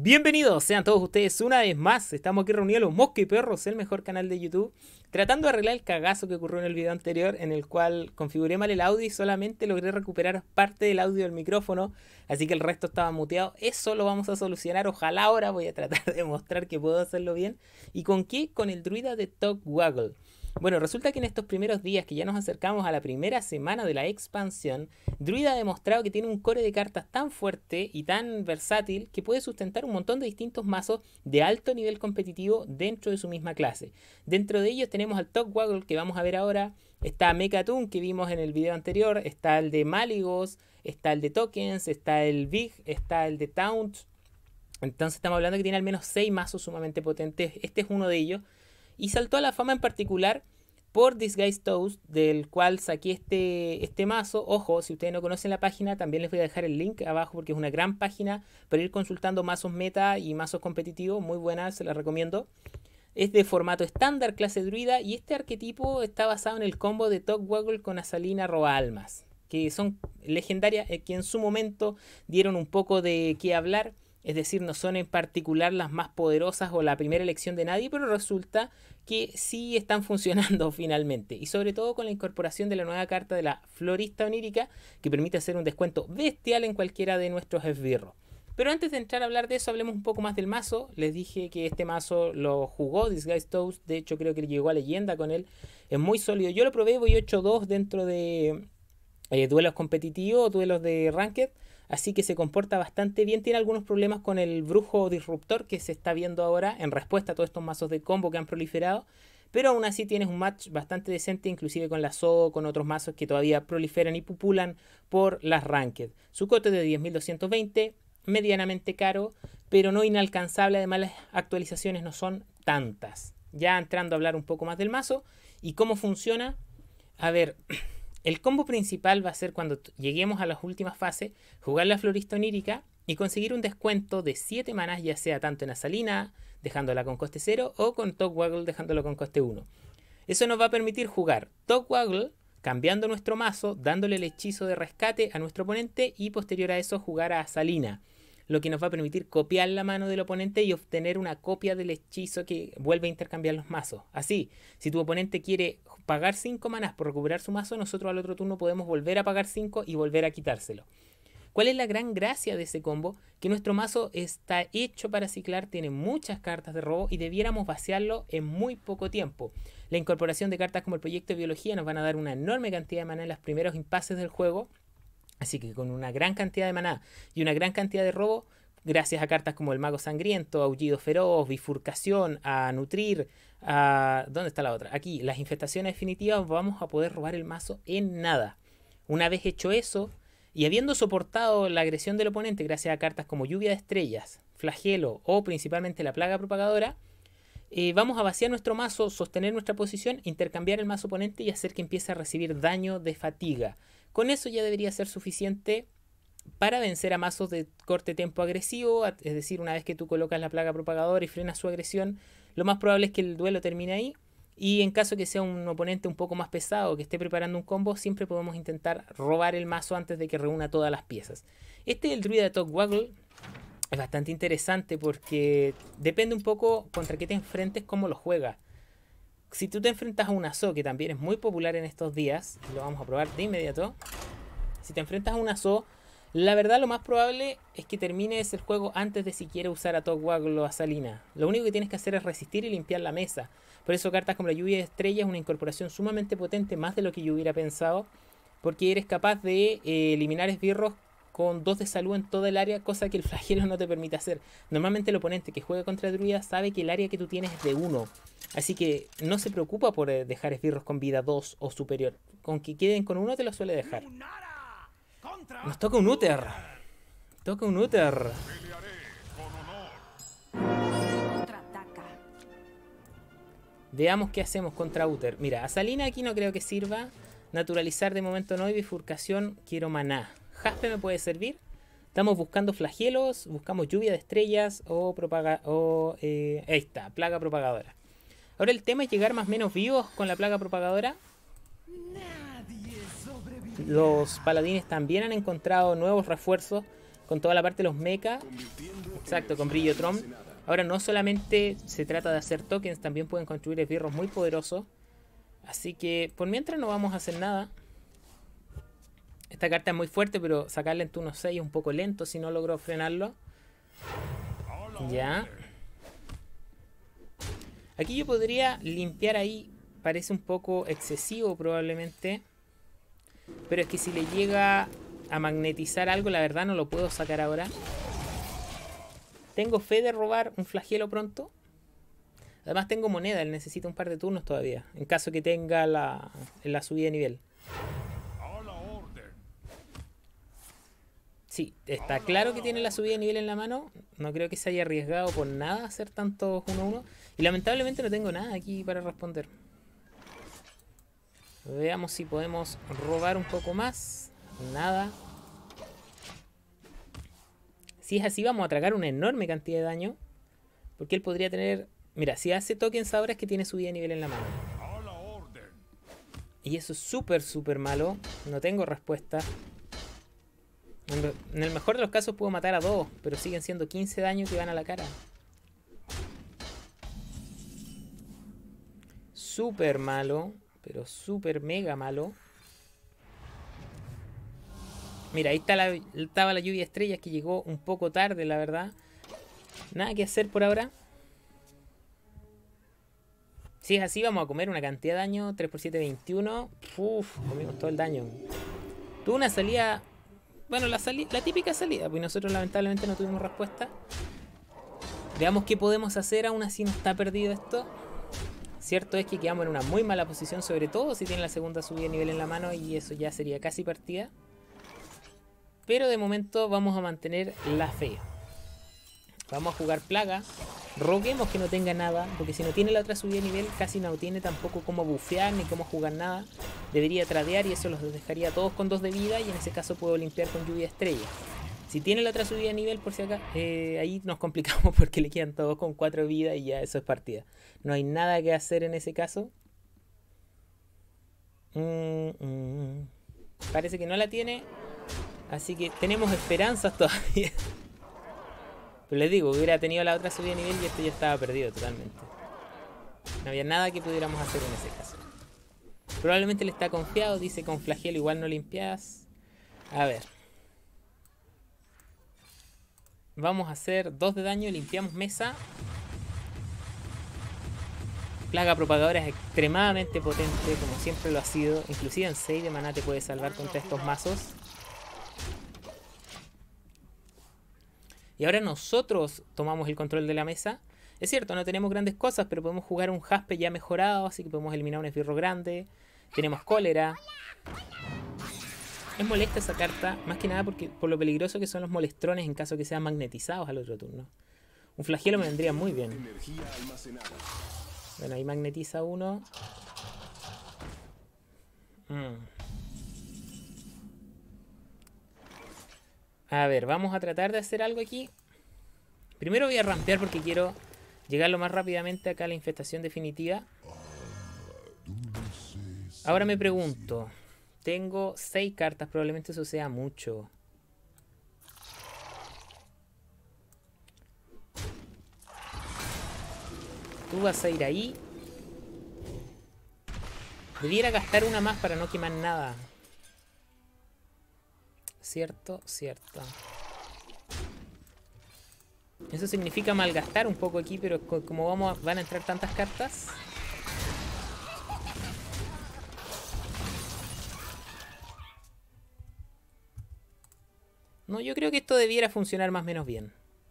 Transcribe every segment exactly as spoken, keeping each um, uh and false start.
Bienvenidos sean todos ustedes una vez más. Estamos aquí reunidos los Mosca y Perros, el mejor canal de YouTube, tratando de arreglar el cagazo que ocurrió en el video anterior, en el cual configuré mal el audio y solamente logré recuperar parte del audio del micrófono, así que el resto estaba muteado. Eso lo vamos a solucionar. Ojalá ahora voy a tratar de mostrar que puedo hacerlo bien. ¿Y con qué? Con el druida de Togwaggle. Bueno, resulta que en estos primeros días que ya nos acercamos a la primera semana de la expansión, Druida ha demostrado que tiene un core de cartas tan fuerte y tan versátil que puede sustentar un montón de distintos mazos de alto nivel competitivo dentro de su misma clase. Dentro de ellos tenemos al Togwaggle que vamos a ver ahora, está Mechatoon que vimos en el video anterior, está el de Malygos, está el de Tokens, está el Big, está el de Taunt. Entonces estamos hablando que tiene al menos seis mazos sumamente potentes, este es uno de ellos. Y saltó a la fama en particular por Disguised Toast, del cual saqué este, este mazo. Ojo, si ustedes no conocen la página, también les voy a dejar el link abajo porque es una gran página para ir consultando mazos meta y mazos competitivos. Muy buena, se la recomiendo. Es de formato estándar, clase druida, y este arquetipo está basado en el combo de Togwaggle con Azalina Roba Almas, que son legendarias, eh, que en su momento dieron un poco de qué hablar. Es decir, no son en particular las más poderosas o la primera elección de nadie, pero resulta que sí están funcionando finalmente. Y sobre todo con la incorporación de la nueva carta de la Florista Onírica, que permite hacer un descuento bestial en cualquiera de nuestros esbirros. Pero antes de entrar a hablar de eso, hablemos un poco más del mazo. Les dije que este mazo lo jugó Disguised Toast, de hecho creo que llegó a leyenda con él. Es muy sólido. Yo lo probé, voy ocho dos dentro de eh, duelos competitivos, duelos de Ranked. Así que se comporta bastante bien. Tiene algunos problemas con el brujo disruptor que se está viendo ahora en respuesta a todos estos mazos de combo que han proliferado. Pero aún así tienes un match bastante decente, inclusive con la S O, con otros mazos que todavía proliferan y pupulan por las Ranked. Su coste de diez mil doscientos veinte, medianamente caro, pero no inalcanzable. Además las actualizaciones no son tantas. Ya entrando a hablar un poco más del mazo y cómo funciona. A ver... El combo principal va a ser cuando lleguemos a las últimas fases, jugar la Florista Onírica y conseguir un descuento de siete manas, ya sea tanto en Azalina, dejándola con coste cero, o con Togwaggle, dejándola con coste uno. Eso nos va a permitir jugar Togwaggle, cambiando nuestro mazo, dándole el hechizo de rescate a nuestro oponente y posterior a eso jugar a Azalina, lo que nos va a permitir copiar la mano del oponente y obtener una copia del hechizo que vuelve a intercambiar los mazos. Así, si tu oponente quiere pagar cinco manas por recuperar su mazo, nosotros al otro turno podemos volver a pagar cinco y volver a quitárselo. ¿Cuál es la gran gracia de ese combo? Que nuestro mazo está hecho para ciclar, tiene muchas cartas de robo y debiéramos vaciarlo en muy poco tiempo. La incorporación de cartas como el Proyecto de Biología nos van a dar una enorme cantidad de maná en los primeros impases del juego. Así que con una gran cantidad de maná y una gran cantidad de robo, gracias a cartas como el Mago Sangriento, Aullido Feroz, Bifurcación, a Nutrir, a... ¿dónde está la otra? Aquí, las infestaciones definitivas, vamos a poder robar el mazo en nada. Una vez hecho eso, y habiendo soportado la agresión del oponente gracias a cartas como Lluvia de Estrellas, Flagelo o principalmente la Plaga Propagadora, eh, vamos a vaciar nuestro mazo, sostener nuestra posición, intercambiar el mazo oponente y hacer que empiece a recibir daño de fatiga. Con eso ya debería ser suficiente para vencer a mazos de corte tempo agresivo, es decir, una vez que tú colocas la Plaga Propagadora y frenas su agresión, lo más probable es que el duelo termine ahí. Y en caso que sea un oponente un poco más pesado, que esté preparando un combo, siempre podemos intentar robar el mazo antes de que reúna todas las piezas. Este, el druida de Togwaggle, es bastante interesante porque depende un poco contra qué te enfrentes, cómo lo juegas. Si tú te enfrentas a una S O, que también es muy popular en estos días, lo vamos a probar de inmediato. Si te enfrentas a una S O, la verdad lo más probable es que termines el juego antes de siquiera usar a Togwaggle o a Azalina. Lo único que tienes que hacer es resistir y limpiar la mesa. Por eso cartas como la Lluvia de Estrellas es una incorporación sumamente potente, más de lo que yo hubiera pensado, porque eres capaz de eh, eliminar esbirros con dos de salud en toda el área, cosa que el Flagelo no te permite hacer. Normalmente el oponente que juega contra druida sabe que el área que tú tienes es de uno, así que no se preocupa por dejar esbirros con vida dos o superior. Con que queden con uno te lo suele dejar. Nos toca un Uther. Toca un Uther. Veamos qué hacemos contra Uther. Mira, Azalina aquí no creo que sirva. Naturalizar de momento no, y Bifurcación quiero maná. Jaspe me puede servir. Estamos buscando flagelos, buscamos Lluvia de Estrellas o propaga o eh, ahí está, Plaga Propagadora. Ahora el tema es llegar más o menos vivos con la Plaga Propagadora. Los paladines también han encontrado nuevos refuerzos con toda la parte de los mechas. Exacto, con Brillotron. Ahora no solamente se trata de hacer tokens, también pueden construir esbirros muy poderosos. Así que por mientras no vamos a hacer nada. Esta carta es muy fuerte, pero sacarla en turno seis es un poco lento si no logro frenarlo. Ya. Aquí yo podría limpiar ahí. Parece un poco excesivo probablemente. Pero es que si le llega a magnetizar algo, la verdad no lo puedo sacar ahora. Tengo fe de robar un flagelo pronto. Además tengo moneda, él necesita un par de turnos todavía. En caso que tenga la, la subida de nivel. Sí, está claro que tiene la subida de nivel en la mano. No creo que se haya arriesgado por nada a hacer tantos uno uno. Y lamentablemente no tengo nada aquí para responder. Veamos si podemos robar un poco más. Nada. Si es así, vamos a tragar una enorme cantidad de daño. Porque él podría tener... Mira, si hace tokens ahora es que tiene subida de nivel en la mano. Y eso es súper, súper malo. No tengo respuesta. En el mejor de los casos puedo matar a dos, pero siguen siendo quince daños que van a la cara. Súper malo, pero súper mega malo. Mira, ahí está la, estaba la lluvia de estrellas que llegó un poco tarde, la verdad. Nada que hacer por ahora. Si es así, vamos a comer una cantidad de daño. tres por siete, veintiuno. Uff, comimos todo el daño. Tuvo una salida... Bueno, la, sali la típica salida, pues nosotros lamentablemente no tuvimos respuesta. Veamos qué podemos hacer, aún así no está perdido esto. Cierto es que quedamos en una muy mala posición, sobre todo si tiene la segunda subida de nivel en la mano, y eso ya sería casi partida. Pero de momento vamos a mantener la fe. Vamos a jugar plaga. Roguemos que no tenga nada, porque si no tiene la otra subida de nivel, casi no tiene tampoco cómo bufear ni cómo jugar nada. Debería tradear y eso los dejaría a todos con dos de vida, y en ese caso puedo limpiar con lluvia estrella. Si tiene la otra subida de nivel, por si acá, eh, ahí nos complicamos porque le quedan todos con cuatro de vida y ya eso es partida. No hay nada que hacer en ese caso. Mm, mm. Parece que no la tiene, así que tenemos esperanzas todavía. Pero les digo, hubiera tenido la otra subida de nivel y esto ya estaba perdido totalmente. No había nada que pudiéramos hacer en ese caso. Probablemente le está confiado, dice con flagelo igual no limpias. A ver. Vamos a hacer dos de daño, limpiamos mesa. Plaga propagadora es extremadamente potente, como siempre lo ha sido. Inclusive en seis de maná te puede salvar contra estos mazos. Y ahora nosotros tomamos el control de la mesa. Es cierto, no tenemos grandes cosas, pero podemos jugar un jaspe ya mejorado, así que podemos eliminar un esbirro grande. Tenemos cólera. Es molesta esa carta, más que nada porque por lo peligroso que son los molestrones en caso que sean magnetizados al otro turno. Un flagelo me vendría muy bien. Bueno, ahí magnetiza uno. Mm. A ver, vamos a tratar de hacer algo aquí. Primero voy a rampear porque quiero llegar lo más rápidamente acá a la infestación definitiva. Ahora me pregunto, tengo seis cartas, probablemente eso sea mucho. Tú vas a ir ahí. Debiera gastar una más para no quemar nada. Cierto, cierto. Eso significa malgastar un poco aquí, pero como vamos a, van a entrar tantas cartas. No, yo creo que esto debiera funcionar más o menos bien.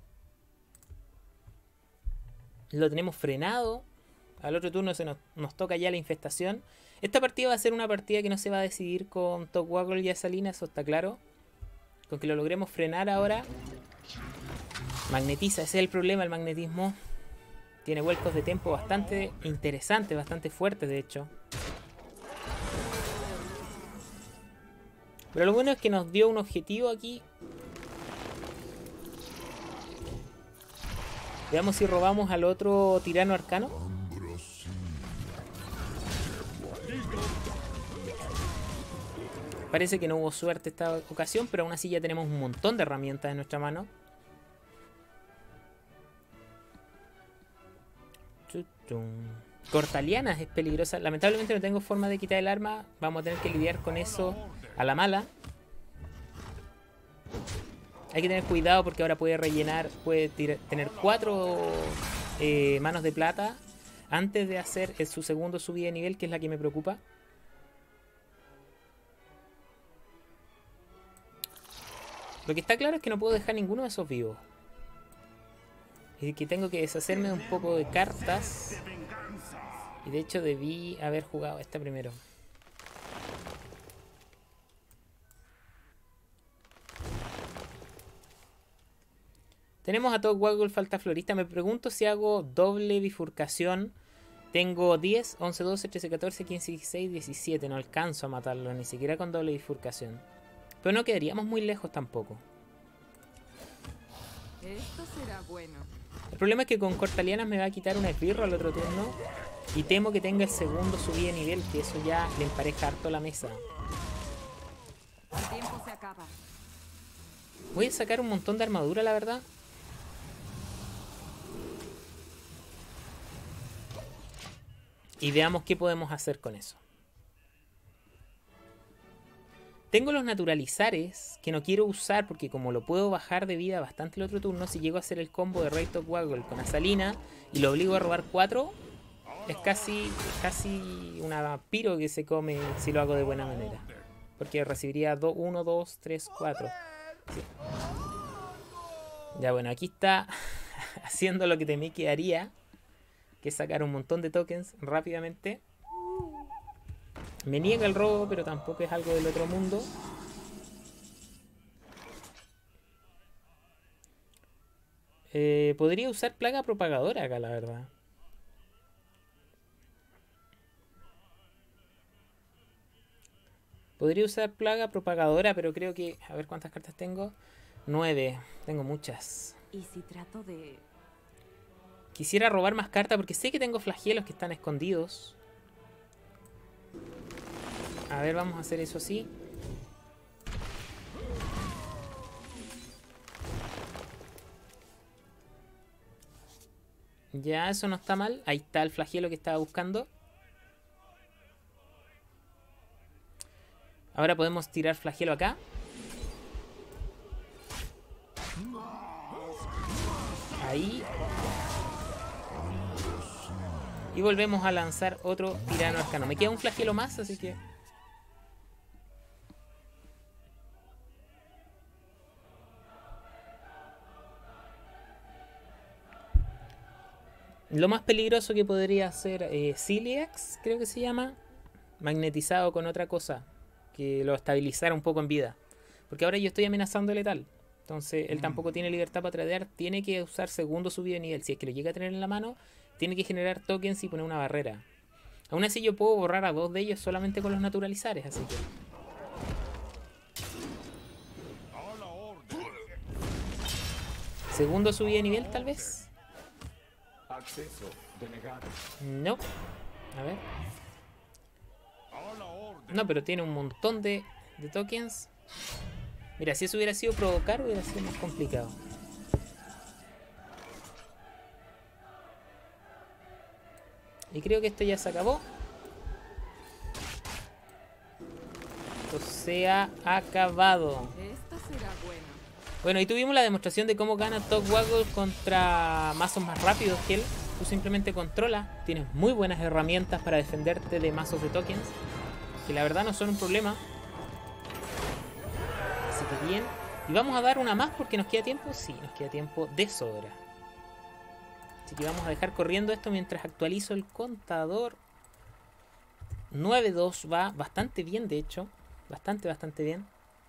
Lo tenemos frenado. Al otro turno se nos, nos toca ya la infestación. Esta partida va a ser una partida que no se va a decidir con Togwaggle y Asalina, eso está claro. Con que lo logremos frenar ahora. Magnetiza, ese es el problema, el magnetismo. Tiene vuelcos de tiempo bastante interesantes, bastante fuertes de hecho. Pero lo bueno es que nos dio un objetivo aquí. Veamos si robamos al otro tirano arcano. Parece que no hubo suerte esta ocasión, pero aún así ya tenemos un montón de herramientas en nuestra mano. Cortalianas es peligrosa. Lamentablemente no tengo forma de quitar el arma. Vamos a tener que lidiar con eso a la mala. Hay que tener cuidado porque ahora puede rellenar, puede tirar, tener cuatro eh, manos de plata antes de hacer eh, su segundo subida de nivel, que es la que me preocupa. Lo que está claro es que no puedo dejar ninguno de esos vivos. Y que tengo que deshacerme de un poco de cartas. Y de hecho debí haber jugado esta primero. Tenemos a todo Waggle, falta florista. Me pregunto si hago doble bifurcación. Tengo diez, once, doce, trece, catorce, quince, dieciséis, diecisiete. No alcanzo a matarlo, ni siquiera con doble bifurcación. Pero no quedaríamos muy lejos tampoco. Esto será bueno. El problema es que con Cortalianas me va a quitar un esbirro al otro turno. Y temo que tenga el segundo subida de nivel, que eso ya le empareja harto la mesa. El tiempo se acaba. Voy a sacar un montón de armadura, la verdad. Y veamos qué podemos hacer con eso. Tengo los naturalizares que no quiero usar porque como lo puedo bajar de vida bastante el otro turno, si llego a hacer el combo de Rate of Waggle con Asalina y lo obligo a robar cuatro, es casi, casi una piro que se come si lo hago de buena manera. Porque recibiría uno, dos, tres, cuatro. Sí. Ya bueno, aquí está haciendo lo que temí que haría, que es sacar un montón de tokens rápidamente. Me niega el robo, pero tampoco es algo del otro mundo. Eh, podría usar plaga propagadora acá, la verdad. Podría usar plaga propagadora, pero creo que... A ver cuántas cartas tengo. Nueve. Tengo muchas. ¿Y si trato de...? Quisiera robar más cartas porque sé que tengo flagelos que están escondidos. A ver, vamos a hacer eso así. Ya, eso no está mal. Ahí está el flagelo que estaba buscando. Ahora podemos tirar flagelo acá. Ahí. Y volvemos a lanzar otro tirano arcano. Me queda un flagelo más, así que... Lo más peligroso que podría hacer eh, Ciliax, creo que se llama, magnetizado con otra cosa, que lo estabilizara un poco en vida. Porque ahora yo estoy amenazando letal. Entonces él tampoco tiene libertad para tradear, tiene que usar segundo subido de nivel. Si es que lo llega a tener en la mano, tiene que generar tokens y poner una barrera. Aún así yo puedo borrar a dos de ellos solamente con los naturalizares, así que... Segundo subido de nivel, tal vez. Acceso denegado. No. A ver. No, pero tiene un montón de, de tokens. Mira, si eso hubiera sido provocar, hubiera sido más complicado. Y creo que esto ya se acabó. Esto se ha acabado. Esto será bueno. Bueno, y tuvimos la demostración de cómo gana Top Waggle contra mazos más rápidos que él. Tú simplemente controlas, tienes muy buenas herramientas para defenderte de mazos de tokens, que la verdad no son un problema. Así que bien. Y vamos a dar una más porque nos queda tiempo. Sí, nos queda tiempo de sobra. Así que vamos a dejar corriendo esto mientras actualizo el contador. nueve dos va bastante bien, de hecho. Bastante, bastante bien.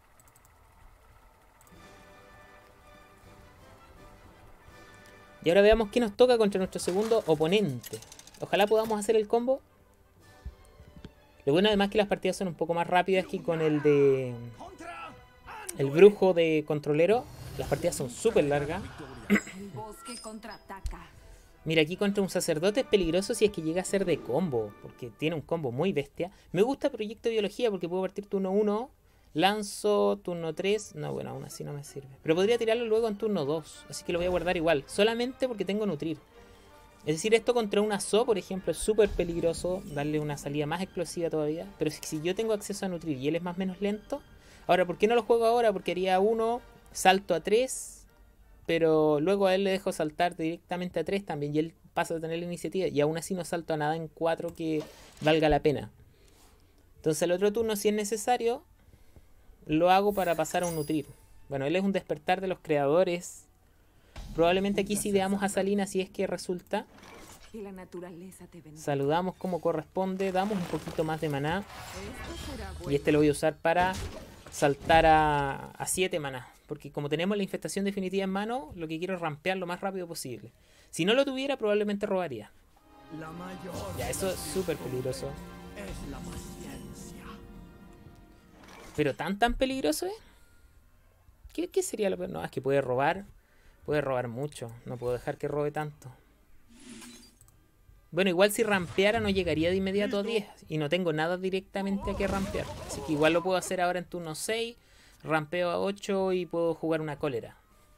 Y ahora veamos qué nos toca contra nuestro segundo oponente. Ojalá podamos hacer el combo. Lo bueno además que las partidas son un poco más rápidas que con el de... El brujo de controlero. Las partidas son súper largas. El bosque contraataca. Mira, aquí contra un sacerdote es peligroso si es que llega a ser de combo. Porque tiene un combo muy bestia. Me gusta Proyecto Biología porque puedo partir turno uno Lanzo turno tres. No, bueno, aún así no me sirve. Pero podría tirarlo luego en turno dos. Así que lo voy a guardar igual. Solamente porque tengo nutrir. Es decir, esto contra una Z O, por ejemplo, es súper peligroso. Darle una salida más explosiva todavía. Pero si, si yo tengo acceso a nutrir y él es más o menos lento. Ahora, ¿por qué no lo juego ahora? Porque haría uno, salto a tres. Pero luego a él le dejo saltar directamente a tres también. Y él pasa a tener la iniciativa. Y aún así no salto a nada en cuatro que valga la pena. Entonces el otro turno, si es necesario, lo hago para pasar a un nutrir. Bueno, él es un despertar de los creadores. Probablemente aquí sí veamos a Salina si es que resulta. Y la naturaleza te bendiga. Saludamos como corresponde. Damos un poquito más de maná. Esto será bueno. Y este lo voy a usar para saltar a siete maná. Porque como tenemos la infestación definitiva en mano, lo que quiero es rampear lo más rápido posible. Si no lo tuviera, probablemente robaría. La mayor Ya, eso es súper peligroso. es la paciencia. Pero tan tan peligroso es. ¿Qué, qué sería lo peor? No, es que puede robar. Puede robar mucho. No puedo dejar que robe tanto. Bueno, igual si rampeara no llegaría de inmediato a diez. Y no tengo nada directamente a que rampear. Así que igual lo puedo hacer ahora en turno seis. Rampeo a ocho y puedo jugar una cólera.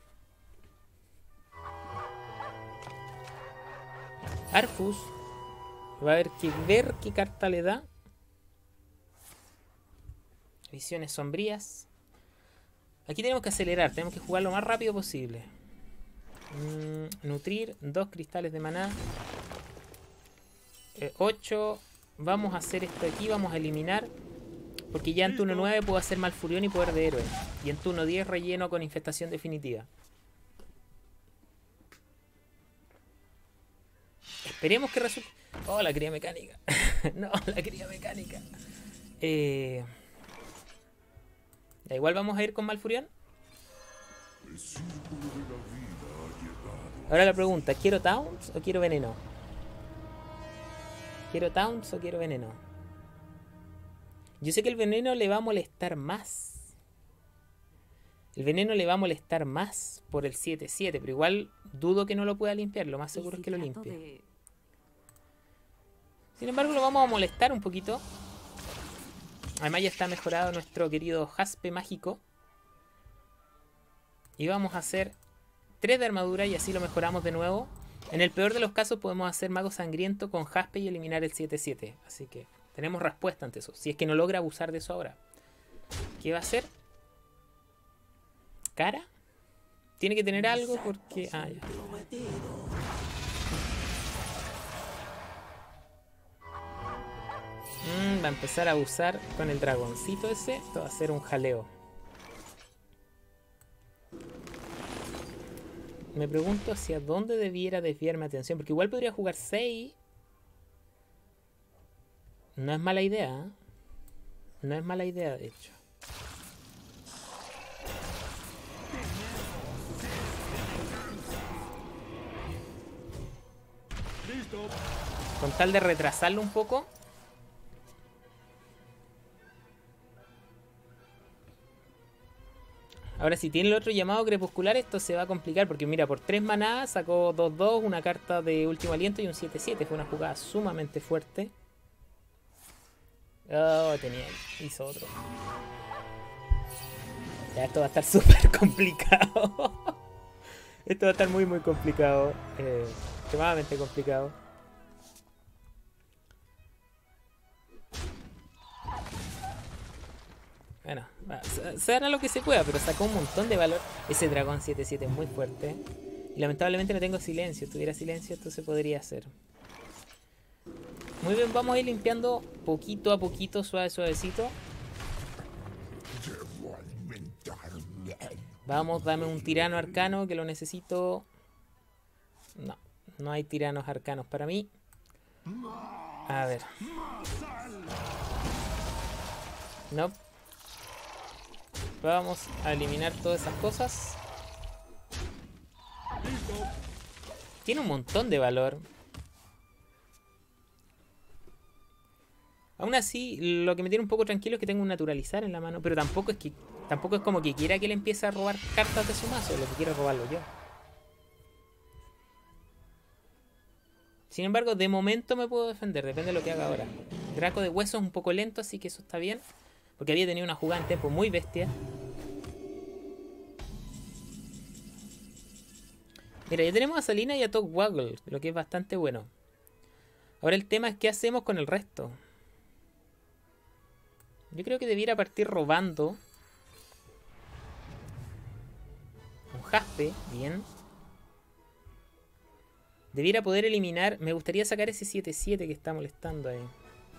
Arfus. Va a haber que ver qué carta le da. Visiones sombrías. Aquí tenemos que acelerar. Tenemos que jugar lo más rápido posible. Mm, nutrir. Dos cristales de maná. Eh, ocho. Vamos a hacer esto aquí. Vamos a eliminar. Porque ya en turno nueve puedo hacer Malfurión y poder de héroe. Y en turno diez relleno con infestación definitiva. Esperemos que resulte. Oh, la cría mecánica. No, la cría mecánica. Eh... Da igual, vamos a ir con Malfurión. Ahora la pregunta, ¿quiero Taunts o quiero veneno? ¿Quiero Taunts o quiero veneno? Yo sé que el veneno le va a molestar más. El veneno le va a molestar más por el siete siete, pero igual dudo que no lo pueda limpiar. Lo más ¿Y seguro si es que lo trato limpie. de- Sin embargo, lo vamos a molestar un poquito. Además ya está mejorado nuestro querido Jaspe mágico. Y vamos a hacer tres de armadura y así lo mejoramos de nuevo. En el peor de los casos podemos hacer Mago Sangriento con Jaspe y eliminar el siete siete. Así que tenemos respuesta ante eso. Si es que no logra abusar de eso ahora. ¿Qué va a hacer? ¿Cara? Tiene que tener algo porque... Ah, ya. Mm, va a empezar a abusar con el dragoncito ese. Esto va a ser un jaleo. Me pregunto hacia dónde debiera desviar mi atención. Porque igual podría jugar seis. No es mala idea. ¿eh? No es mala idea, de hecho. Con tal de retrasarlo un poco. Ahora si tiene el otro llamado crepuscular esto se va a complicar porque mira, por tres maná sacó dos dos, una carta de último aliento y un siete siete. Fue una jugada sumamente fuerte. Oh, tenía, hizo otro. Ya, esto va a estar súper complicado. Esto va a estar muy muy complicado. Eh, extremadamente complicado. Bueno, se, se hará lo que se pueda, pero sacó un montón de valor. Ese dragón siete siete es muy fuerte. Y lamentablemente no tengo silencio. Si tuviera silencio esto se podría hacer. Muy bien, vamos a ir limpiando poquito a poquito, suave, suavecito. Vamos, dame un tirano arcano que lo necesito. No, no hay tiranos arcanos para mí. A ver. No. Vamos a eliminar todas esas cosas. Tiene un montón de valor. Aún así, lo que me tiene un poco tranquilo es que tengo un naturalizar en la mano. Pero tampoco es que tampoco es como que quiera que él empiece a robar cartas de su mazo. Lo que quiero es robarlo yo. Sin embargo, de momento me puedo defender. Depende de lo que haga ahora. Draco de hueso es un poco lento, así que eso está bien. Porque había tenido una jugada en tempo muy bestia. Mira, ya tenemos a Salina y a Top Waggle, lo que es bastante bueno. Ahora el tema es qué hacemos con el resto. Yo creo que debiera partir robando. Un Jaspe, bien. Debiera poder eliminar... Me gustaría sacar ese siete siete que está molestando ahí.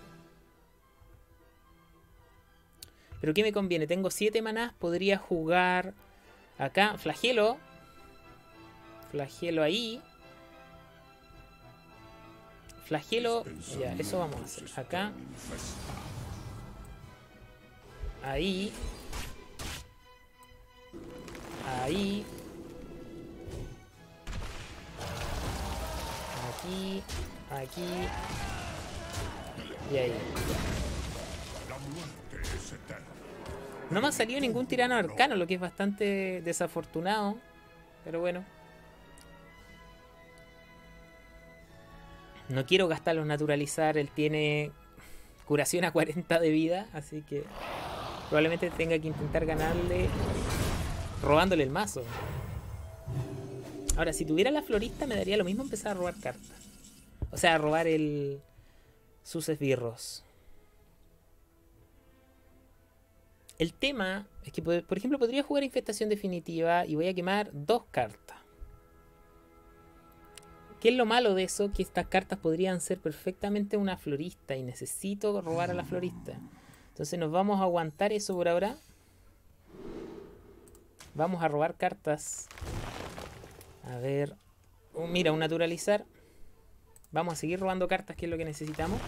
Pero ¿qué me conviene? Tengo siete manás, podría jugar acá, flagelo. Flagelo ahí. Flagelo, ya, eso vamos a hacer. Acá. Ahí. Ahí. Aquí. Aquí. Y ahí. No me ha salido ningún tirano arcano, lo que es bastante desafortunado. Pero bueno. No quiero gastarlo en naturalizar. Él tiene curación a cuarenta de vida. Así que probablemente tenga que intentar ganarle robándole el mazo. Ahora, si tuviera la florista me daría lo mismo empezar a robar cartas. O sea, a robar el... sus esbirros. El tema es que, por ejemplo, podría jugar Infestación Definitiva y voy a quemar dos cartas. ¿Qué es lo malo de eso? Que estas cartas podrían ser perfectamente una florista y necesito robar a la florista. Entonces nos vamos a aguantar eso por ahora. Vamos a robar cartas. A ver. Oh, mira, un naturalizar. Vamos a seguir robando cartas, que es lo que necesitamos.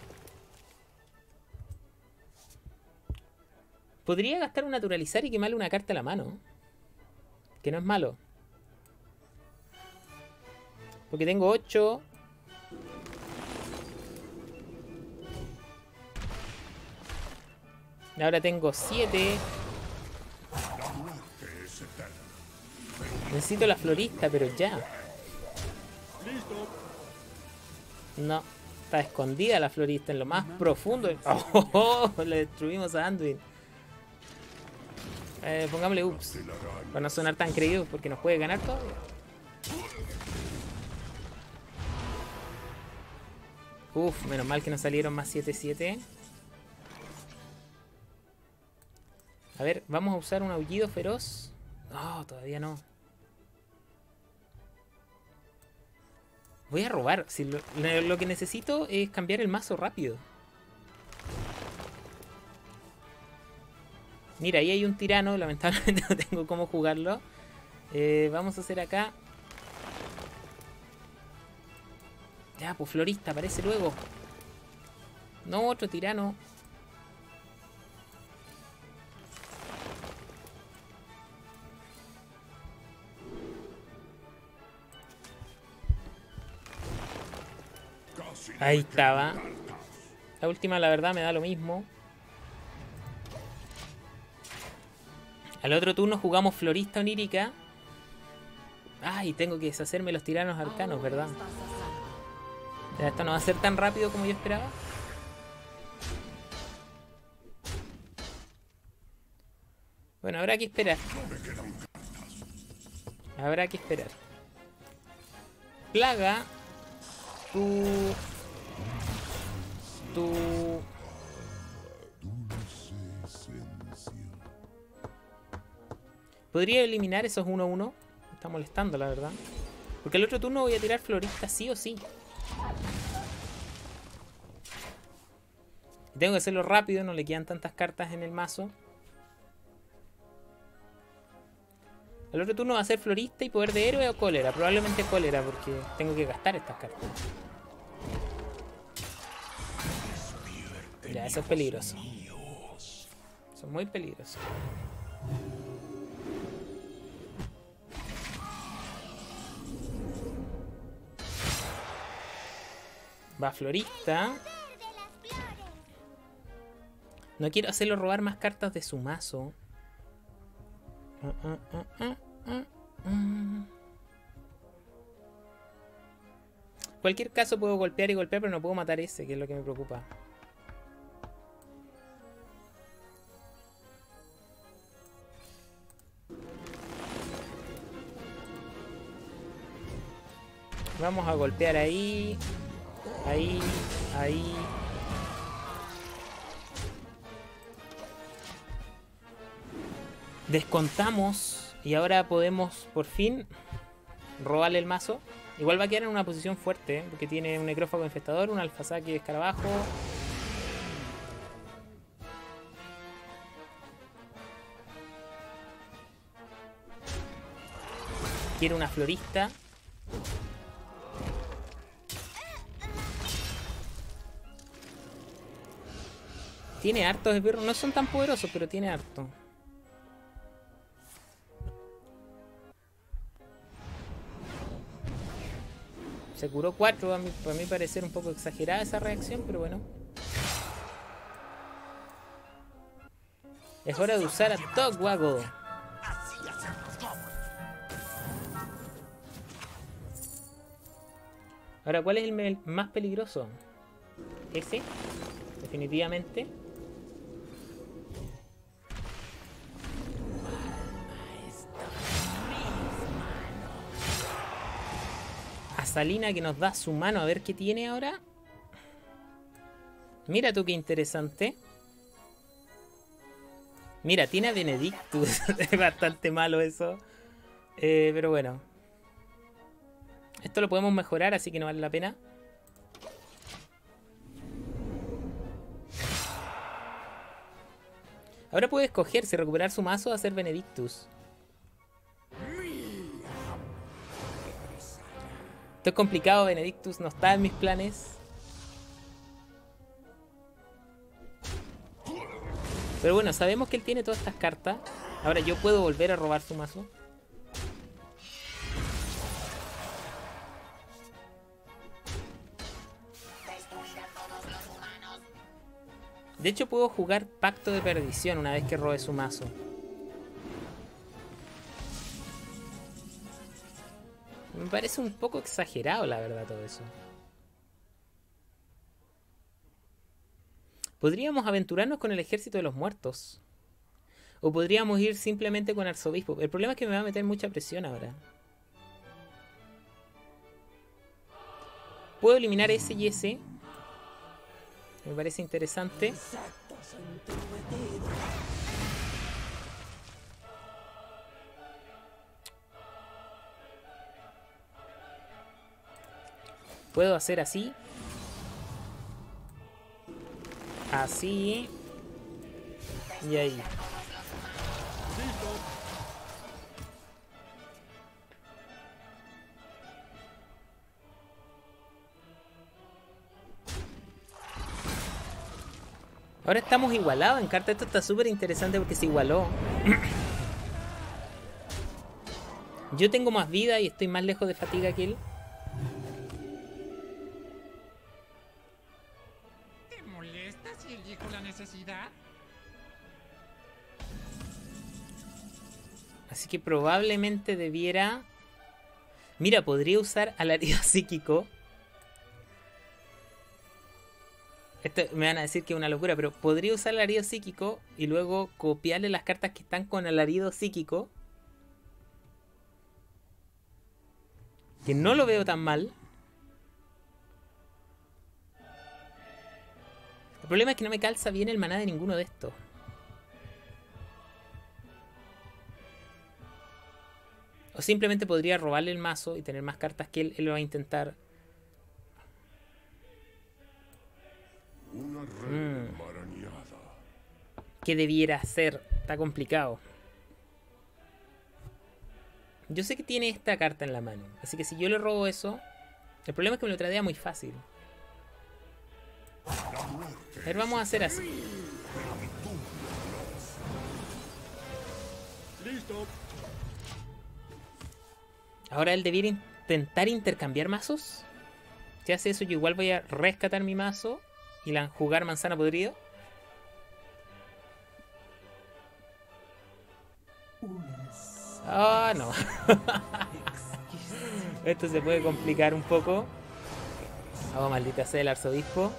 Podría gastar un naturalizar y quemarle una carta a la mano. Que no es malo. Porque tengo ocho. Ahora tengo siete. Necesito la florista, pero ya. No. Está escondida la florista en lo más profundo. ¡Oh! oh, oh le destruimos a Anduin. Eh, pongámosle ups. Para no sonar tan creído porque nos puede ganar todavía. Uf, menos mal que nos salieron más siete siete. A ver, vamos a usar un aullido feroz. No, todavía no. Voy a robar. Si lo, lo que necesito es cambiar el mazo rápido. Mira, ahí hay un tirano. Lamentablemente no tengo cómo jugarlo. Eh, vamos a hacer acá. Ya, pues florista, aparece luego. No, otro tirano. Ahí estaba. La última, la verdad, me da lo mismo. Al otro turno jugamos florista onírica. Ay, tengo que deshacerme los tiranos arcanos, ¿verdad? Ya, esto no va a ser tan rápido como yo esperaba. Bueno, habrá que esperar. Habrá que esperar. Plaga. Tú... Tú... Podría eliminar esos uno uno. Me está molestando, la verdad. Porque el otro turno voy a tirar florista sí o sí. Tengo que hacerlo rápido, no le quedan tantas cartas en el mazo. El otro turno va a ser florista y poder de héroe o cólera. Probablemente cólera porque tengo que gastar estas cartas. Ya, eso es peligroso. Eso es muy peligroso. Va florista. No quiero hacerlo robar más cartas de su mazo. Uh, uh, uh, uh, uh, uh. Cualquier caso puedo golpear y golpear, pero no puedo matar ese, que es lo que me preocupa. Vamos a golpear ahí. Ahí. Ahí. Descontamos. Y ahora podemos por fin robarle el mazo. Igual va a quedar en una posición fuerte, ¿eh? Porque tiene un necrófago infestador, un alfazaki de escarabajo. Quiere una florista. Tiene hartos esbirros. No son tan poderosos, pero tiene harto. Se curó cuatro. A mí, a mí parecer un poco exagerada esa reacción, pero bueno. Es hora de usar a Togwaggle. Ahora, ¿cuál es el más peligroso? Ese, definitivamente. Azalina que nos da su mano. A ver qué tiene ahora. Mira tú qué interesante. Mira, tiene a Benedictus. Es bastante malo eso. Eh, pero bueno. Esto lo podemos mejorar, así que no vale la pena. Ahora puede escoger si recuperar su mazo o hacer Benedictus. Esto es complicado, Benedictus no está en mis planes. Pero bueno, sabemos que él tiene todas estas cartas. Ahora yo puedo volver a robar su mazo. De hecho puedo jugar Pacto de Perdición una vez que robe su mazo. Me parece un poco exagerado, la verdad, todo eso. Podríamos aventurarnos con el Ejército de los Muertos. O podríamos ir simplemente con Arzobispo. El problema es que me va a meter mucha presión ahora. Puedo eliminar ese y ese. Me parece interesante. Puedo hacer así. Así. Y ahí. Ahora estamos igualados en carta. Esto está súper interesante porque se igualó. Yo tengo más vida y estoy más lejos de fatiga que él. ¿Te molesta si elijo la necesidad? Así que probablemente debiera... Mira, podría usar alarido psíquico. Esto me van a decir que es una locura, pero podría usar alarido psíquico y luego copiarle las cartas que están con alarido psíquico. Que no lo veo tan mal. El problema es que no me calza bien el maná de ninguno de estos. O simplemente podría robarle el mazo y tener más cartas que él. Él lo va a intentar. Una red Mm. enmarañada. ¿Qué debiera hacer? Está complicado. Yo sé que tiene esta carta en la mano. Así que si yo le robo eso... El problema es que me lo tradea muy fácil. A ver, vamos a hacer así. Listo. Ahora él debiera intentar intercambiar mazos. Si hace eso, yo igual voy a rescatar mi mazo y la jugar manzana podrido. Ah, no. Esto se puede complicar un poco. Oh, maldita sea el arzobispo.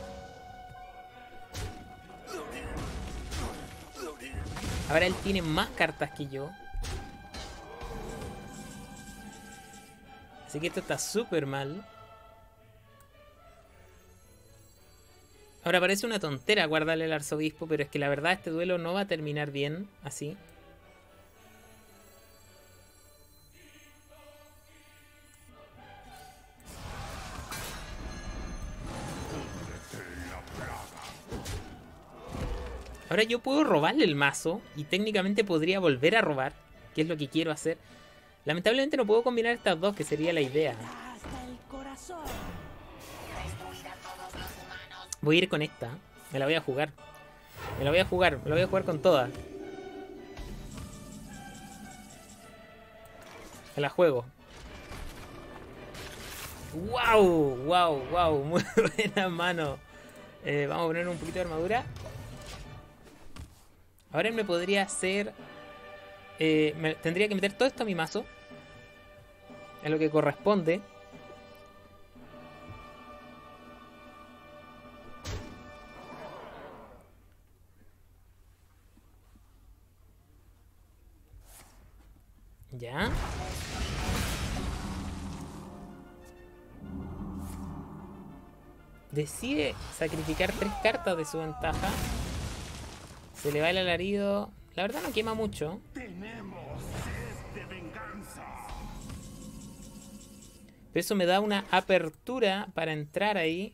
Ahora él tiene más cartas que yo. Así que esto está súper mal. Ahora parece una tontera guardarle el arzobispo, pero es que la verdad este duelo no va a terminar bien así. Ahora yo puedo robarle el mazo y técnicamente podría volver a robar, que es lo que quiero hacer. Lamentablemente no puedo combinar estas dos, que sería la idea. Voy a ir con esta. Me la voy a jugar. Me la voy a jugar. Me la voy a jugar con todas. Me la juego. ¡Wow! ¡Wow! ¡Wow! Muy buena mano. Eh, vamos a poner un poquito de armadura. Ahora él me podría hacer... Eh, me, tendría que meter todo esto a mi mazo. Es lo que corresponde. Ya. Decide sacrificar tres cartas de su ventaja. Se le va el alarido. La verdad no quema mucho. Tenemos sed de venganza. Pero eso me da una apertura para entrar ahí.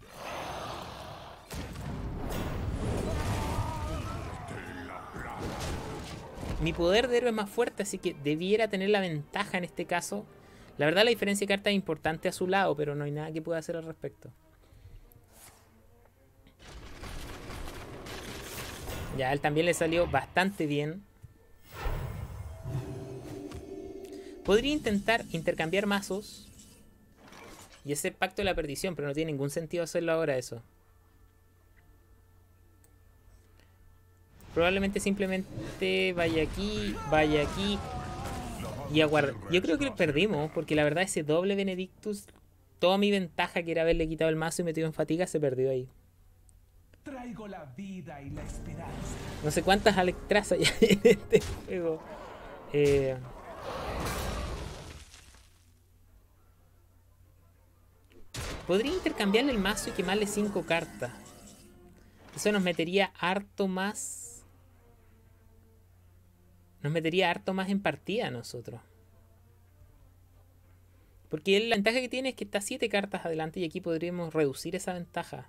Mi poder de héroe es más fuerte, así que debiera tener la ventaja en este caso. La verdad la diferencia de cartas es importante a su lado, pero no hay nada que pueda hacer al respecto. Ya, a él también le salió bastante bien. Podría intentar intercambiar mazos y hacer pacto de la perdición, pero no tiene ningún sentido hacerlo ahora eso. Probablemente simplemente vaya aquí, vaya aquí y aguarde. Yo creo que perdimos, porque la verdad ese doble Benedictus, toda mi ventaja que era haberle quitado el mazo y metido en fatiga, se perdió ahí. Traigo la vida y la esperanza. No sé cuántas Alectras hay en este juego. Eh... Podría intercambiarle el mazo y quemarle cinco cartas. Eso nos metería harto más... Nos metería harto más en partida a nosotros. Porque la ventaja que tiene es que está siete cartas adelante y aquí podríamos reducir esa ventaja.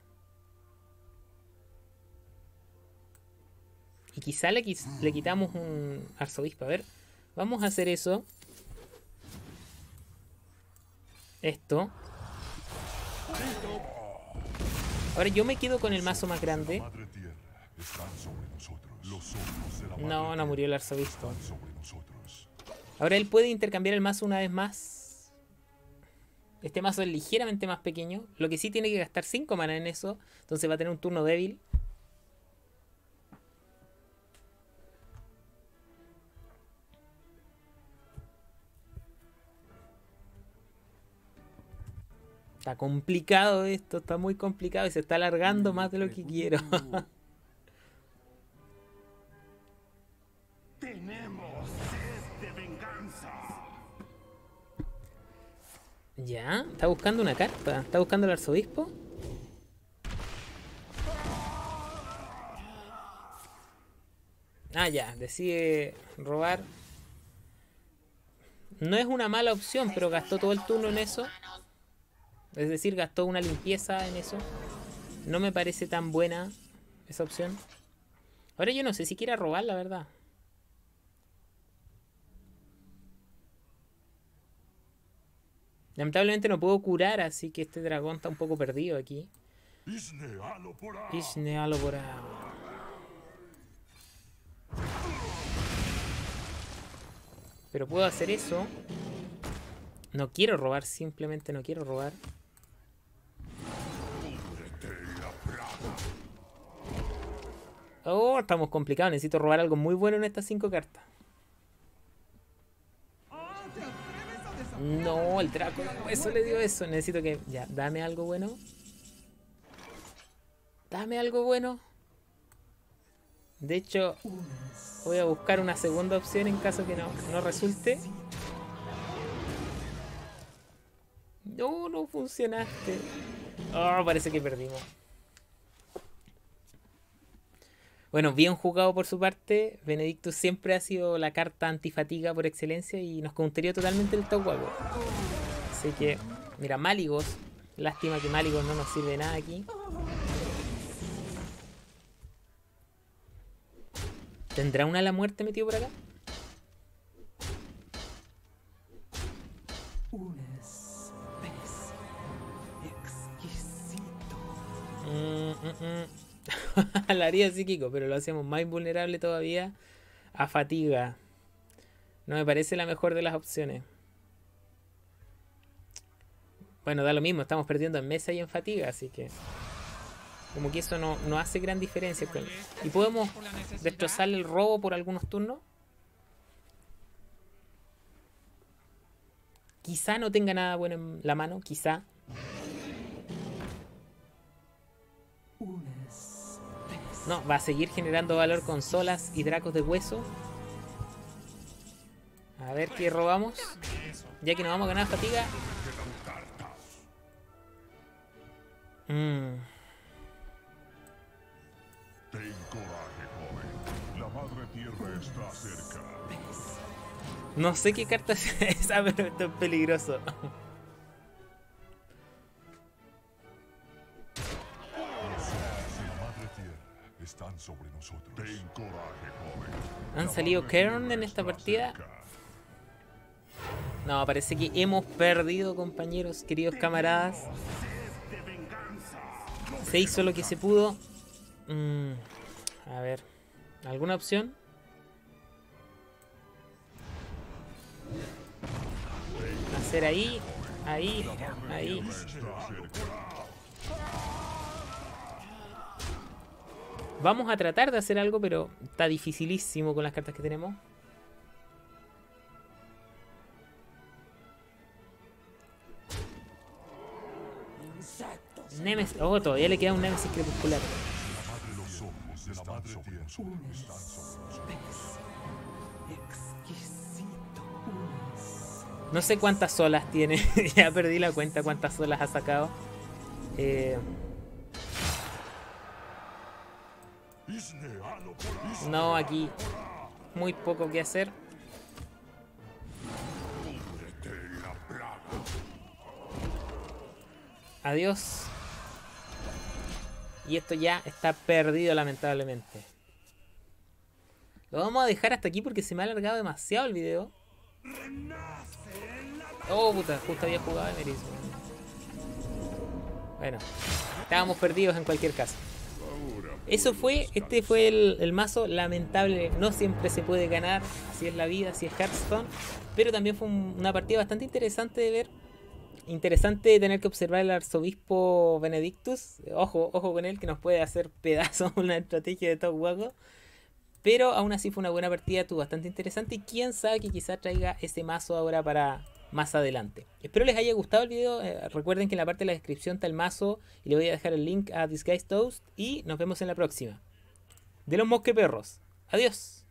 Y quizá le, le quitamos un arzobispo. A ver, vamos a hacer eso. Esto. Ahora yo me quedo con el mazo más grande. No, no murió el arzobispo. Ahora él puede intercambiar el mazo una vez más. Este mazo es ligeramente más pequeño. Lo que sí tiene que gastar cinco mana en eso. Entonces va a tener un turno débil. Está complicado esto, está muy complicado y se está alargando más de lo que quiero. Tenemos sed de venganza. Ya, está buscando una carta. ¿Está buscando el arzobispo? Ah, ya, decide robar. No es una mala opción, pero gastó todo el turno en eso. Es decir, gastó una limpieza en eso. No me parece tan buena esa opción. Ahora yo no sé si quiera robar, la verdad. Lamentablemente no puedo curar, así que este dragón está un poco perdido aquí. Ishne Aloborao. Pero puedo hacer eso. No quiero robar, simplemente no quiero robar. Oh, estamos complicados. Necesito robar algo muy bueno en estas cinco cartas. No, el Draco eso le dio eso. Necesito que... Ya, dame algo bueno. Dame algo bueno. De hecho, voy a buscar una segunda opción en caso que no, no resulte. No, no funcionaste. Oh, parece que perdimos. Bueno, bien jugado por su parte. Benedictus siempre ha sido la carta antifatiga por excelencia y nos counterió totalmente el top juego. Así que, mira, Malygos. Lástima que Malygos no nos sirve de nada aquí. ¿Tendrá una a la muerte metido por acá? Un espés exquisito. Mm, mm, mm. La haría psíquico, pero lo hacemos más vulnerable todavía a fatiga. No me parece la mejor de las opciones. Bueno, da lo mismo, estamos perdiendo en mesa y en fatiga, así que... Como que eso no, no hace gran diferencia. Con... ¿Y podemos destrozar el robo por algunos turnos? Quizá no tenga nada bueno en la mano, quizá. No, va a seguir generando valor con solas y dracos de hueso. A ver qué robamos. Ya que nos vamos a ganar fatiga. Mmm... Ten coraje, joven. La madre tierra está cerca. No sé qué carta es esa, pero esto es peligroso. La madre tierra están sobre nosotros. Ten coraje, joven. ¿Han salido Kern en esta partida? No, parece que hemos perdido, compañeros, queridos camaradas. Se hizo lo que se pudo. Mm, a ver, ¿alguna opción? Hacer ahí, ahí, ahí. Vamos a tratar de hacer algo, pero está dificilísimo con las cartas que tenemos. Nemesis. Oh, todavía le queda un Nemesis crepuscular. Los ojos de la madre tierra están sobre nosotros. No sé cuántas solas tiene. Ya perdí la cuenta cuántas solas ha sacado. Eh... No, aquí muy poco que hacer. Adiós. Y esto ya está perdido, lamentablemente. Lo vamos a dejar hasta aquí porque se me ha alargado demasiado el video. Oh, puta, justo había jugado Emeris. Bueno, estábamos perdidos en cualquier caso. Eso fue, este fue el, el mazo lamentable. No siempre se puede ganar, así es la vida, así es Hearthstone. Pero también fue un, una partida bastante interesante de ver. Interesante tener que observar al arzobispo Benedictus. Ojo, ojo con él, que nos puede hacer pedazos una estrategia de top juego. Pero aún así fue una buena partida, tuvo bastante interesante. Y quién sabe que quizá traiga ese mazo ahora para más adelante. Espero les haya gustado el video. Eh, recuerden que en la parte de la descripción está el mazo. Y le voy a dejar el link a Disguised Toast. Y nos vemos en la próxima. De los mosqueperros. Adiós.